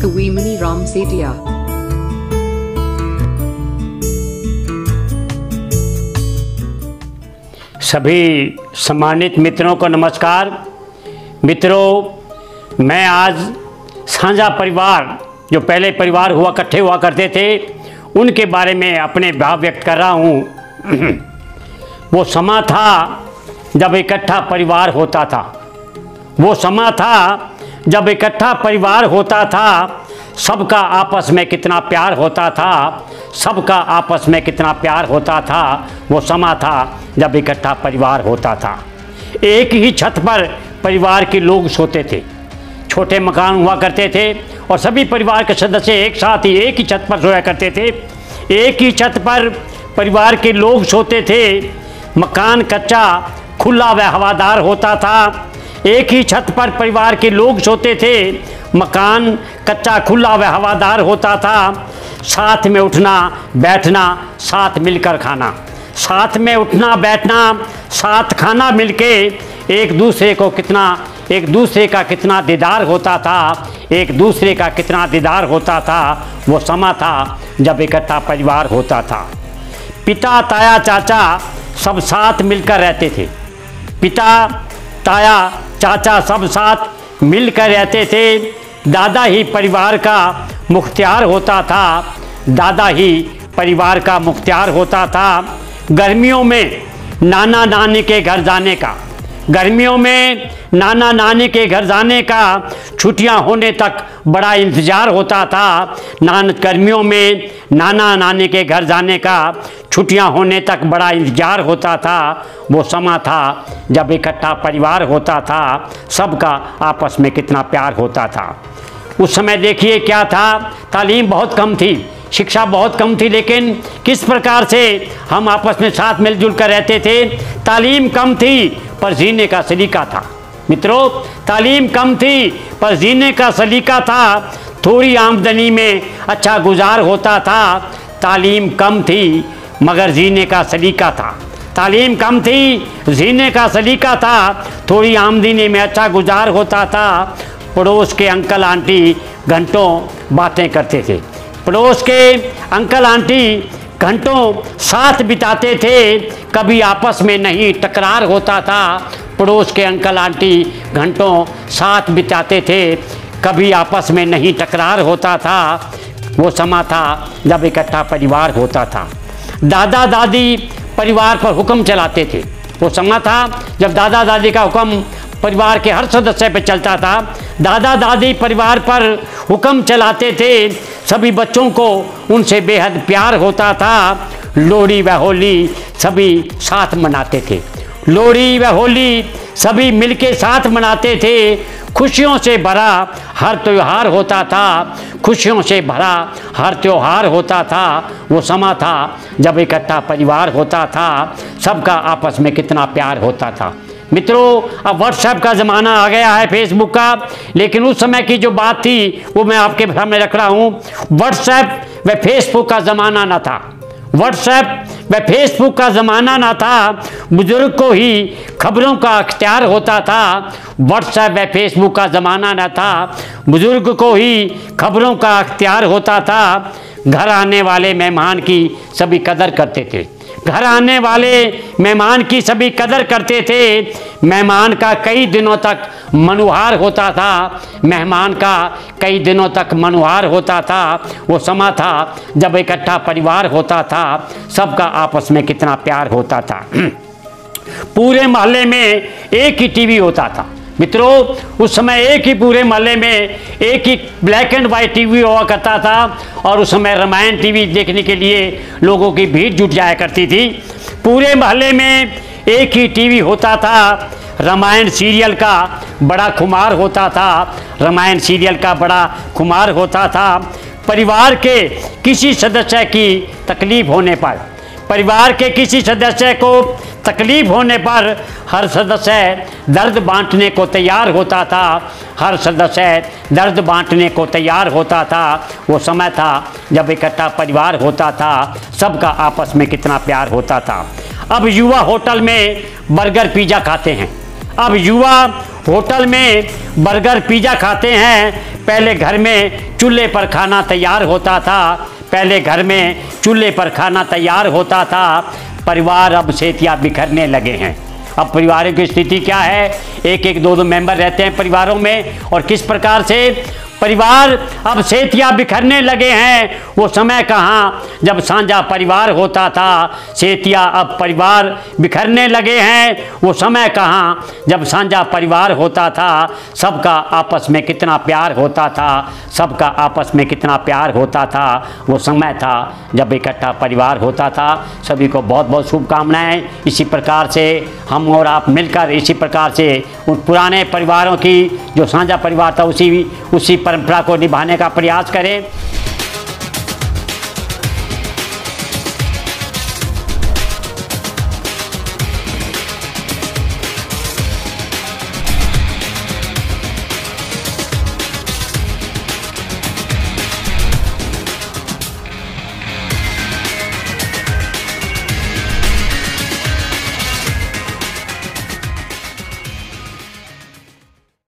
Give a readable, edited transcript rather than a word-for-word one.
Kawimani Ram Setia. सभी सम्मानित मित्रों को नमस्कार। मित्रों, मैं आज साझा परिवार, जो पहले परिवार हुआ इकट्ठे हुआ करते थे, उनके बारे में अपने भाव व्यक्त कर रहा हूँ। वो समा था जब इकट्ठा परिवार होता था। वो समा था जब इकट्ठा परिवार होता था। सबका आपस में कितना प्यार होता था। सबका आपस में कितना प्यार होता था। वो समा था जब इकट्ठा परिवार होता था। एक ही छत पर परिवार के लोग सोते थे। छोटे मकान हुआ करते थे और सभी परिवार के सदस्य एक साथ ही एक ही छत पर सोया करते थे। एक ही छत पर परिवार के लोग सोते थे। मकान कच्चा, खुला व हवादार होता था। एक ही छत पर परिवार के लोग सोते थे। मकान कच्चा, खुला व हवादार होता था। साथ में उठना बैठना, साथ मिलकर खाना। साथ में उठना बैठना, साथ खाना मिलके एक दूसरे का कितना दीदार होता था। एक दूसरे का कितना दीदार होता था। वो समा था जब इकट्ठा परिवार होता था। पिता, ताया, चाचा सब साथ मिलकर रहते थे। पिता, ताया, चाचा सब साथ मिलकर रहते थे। दादा ही परिवार का मुख्तियार होता था। दादा ही परिवार का मुख्तियार होता था। गर्मियों में नाना नानी के घर जाने का, गर्मियों में नाना नानी के घर जाने का छुट्टियां होने तक बड़ा इंतज़ार होता था। गर्मियों में नाना नानी के घर जाने का छुट्टियां होने तक बड़ा इंतज़ार होता था। वो समा था जब इकट्ठा परिवार होता था। सबका आपस में कितना प्यार होता था। उस समय देखिए क्या था, तालीम बहुत कम थी, शिक्षा बहुत कम थी, लेकिन किस प्रकार से हम आपस में साथ मिलजुल कर रहते थे। तालीम कम थी पर जीने का सलीका था। मित्रों, तालीम कम थी पर जीने का सलीका था। थोड़ी आमदनी में अच्छा गुजार होता था। तालीम कम थी मगर जीने का सलीका था। तालीम कम थी, जीने का सलीका था। थोड़ी आमदनी में अच्छा गुजार होता था। पड़ोस के अंकल आंटी घंटों बातें करते थे। पड़ोस के अंकल आंटी घंटों साथ बिताते थे। कभी आपस में नहीं टकरार होता था। पड़ोस के अंकल आंटी घंटों साथ बिताते थे। कभी आपस में नहीं टकरार होता था। वो समा था जब इकट्ठा परिवार होता था। दादा दादी परिवार पर हुक्म चलाते थे। वो समा था जब दादा दादी का हुक्म परिवार के हर सदस्य पर चलता था। दादा दादी परिवार पर हुक्म चलाते थे। सभी बच्चों को उनसे बेहद प्यार होता था। लोहड़ी व होली सभी साथ मनाते थे। लोहड़ी व होली सभी मिलके साथ मनाते थे। खुशियों से भरा हर त्यौहार होता था। खुशियों से भरा हर त्यौहार होता था। वो समा था जब इकट्ठा परिवार होता था। सबका आपस में कितना प्यार होता था। मित्रों, अब व्हाट्सएप का ज़माना आ गया है, फेसबुक का, लेकिन उस समय की जो बात थी वो मैं आपके सामने रख रहा हूँ। व्हाट्सएप व फेसबुक का ज़माना न था। व्हाट्सएप व फेसबुक का ज़माना ना था। बुजुर्ग को ही खबरों का अख्तियार होता था। व्हाट्सएप व फेसबुक का ज़माना ना था। बुजुर्ग को ही खबरों का अख्तियार होता था। घर आने वाले मेहमान की सभी कदर करते थे। घर आने वाले मेहमान की सभी कदर करते थे। मेहमान का कई दिनों तक मनुहार होता था। मेहमान का कई दिनों तक मनुहार होता था। वो समा था जब इकट्ठा परिवार होता था। सबका आपस में कितना प्यार होता था। पूरे मोहल्ले में एक ही टीवी होता था। मित्रों, उस समय एक ही पूरे मोहल्ले में एक ही ब्लैक एंड वाइट टीवी हुआ करता था और उस समय रामायण टीवी देखने के लिए लोगों की भीड़ जुट जाया करती थी। पूरे मोहल्ले में एक ही टीवी होता था। रामायण सीरियल का बड़ा खुमार होता था। रामायण सीरियल का बड़ा खुमार होता था। परिवार के किसी सदस्य की तकलीफ होने पर, परिवार के किसी सदस्य को तकलीफ होने पर हर सदस्य दर्द बांटने को तैयार होता था। हर सदस्य दर्द बांटने को तैयार होता था। वो समय था जब इकट्ठा परिवार होता था। सबका आपस में कितना प्यार होता था। अब युवा होटल में बर्गर पिज़्ज़ा खाते हैं। अब युवा होटल में बर्गर पिज़्ज़ा खाते हैं। पहले घर में चूल्हे पर खाना तैयार होता था, पहले घर में चूल्हे पर खाना तैयार होता था। परिवार अब सेतिया बिखरने लगे हैं। अब परिवारों की स्थिति क्या है? एक एक दो दो मेंबर रहते हैं परिवारों में, और किस प्रकार से परिवार अब सेतिया बिखरने लगे हैं। वो समय कहाँ जब साझा परिवार होता था। सेतिया अब परिवार बिखरने लगे हैं। वो समय कहाँ जब साझा परिवार होता था। सबका आपस में कितना प्यार होता था, सबका आपस में कितना प्यार होता था। वो समय था जब इकट्ठा परिवार होता था। सभी को बहुत बहुत शुभकामनाएं। इसी प्रकार से हम और आप मिलकर इसी प्रकार से उन पुराने परिवारों की जो साझा परिवार था उसी परंपरा को निभाने का प्रयास करें।